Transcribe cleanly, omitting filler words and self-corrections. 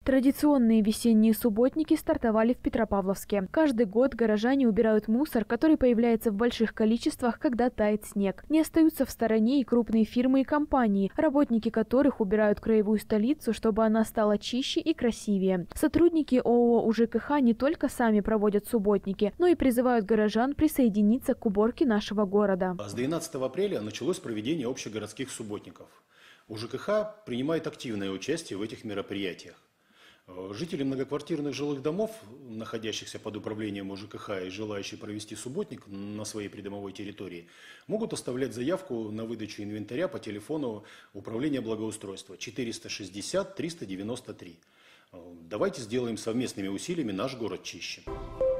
Традиционные весенние субботники стартовали в Петропавловске. Каждый год горожане убирают мусор, который появляется в больших количествах, когда тает снег. Не остаются в стороне и крупные фирмы и компании, работники которых убирают краевую столицу, чтобы она стала чище и красивее. Сотрудники ООО УЖКХ не только сами проводят субботники, но и призывают горожан присоединиться к уборке нашего города. С 12 апреля началось проведение общегородских субботников. УЖКХ принимает активное участие в этих мероприятиях. Жители многоквартирных жилых домов, находящихся под управлением УЖКХ и желающие провести субботник на своей придомовой территории, могут оставлять заявку на выдачу инвентаря по телефону Управления благоустройства 460 393. Давайте сделаем совместными усилиями наш город чище.